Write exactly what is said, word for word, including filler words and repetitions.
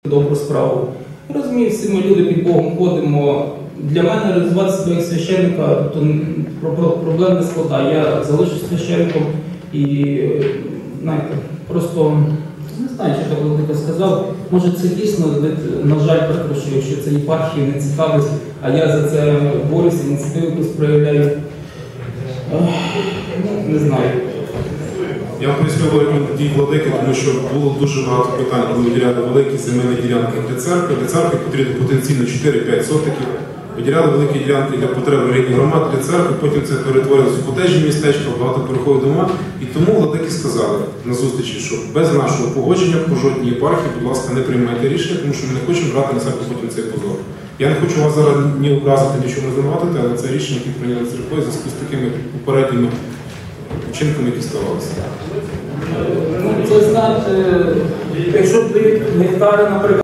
добру справу. Розумію, всі ми люди під Богом ходимо. Для мене реалізувати себе як священника, тобто проблем не складає. Я залишусь священником і, знаєте, просто не знаю, що так Володимир сказав. Може це дійсно, на жаль, перепрошую, якщо це єпархії не цікавить, а я за це борюся, ініціативу якусь проявляю. Ну, не знаю. Я поясню логіку дій владики, тому що було дуже багато питань, коли виділяли великі земельні ділянки для церкви. Для церкви потрібно потенційно чотири-п'ять сотиків. Виділяли великі ділянки для потреб релігійних громад, для церкви, потім це перетворилося в котеджі містечка, багатоповерхові дома. І тому владики сказали на зустрічі, що без нашого погодження по жодній єпархії, будь ласка, не приймайте рішення, тому що ми не хочемо брати на себе потім цей позор. Я не хочу вас зараз ні образити, нічого не звинуватити, але це рішення, яке прийняли церквою, в зв'язку з такими попередніми вчинками, які ставалися. Ну, це знаєте, якщо дають гектари, наприклад,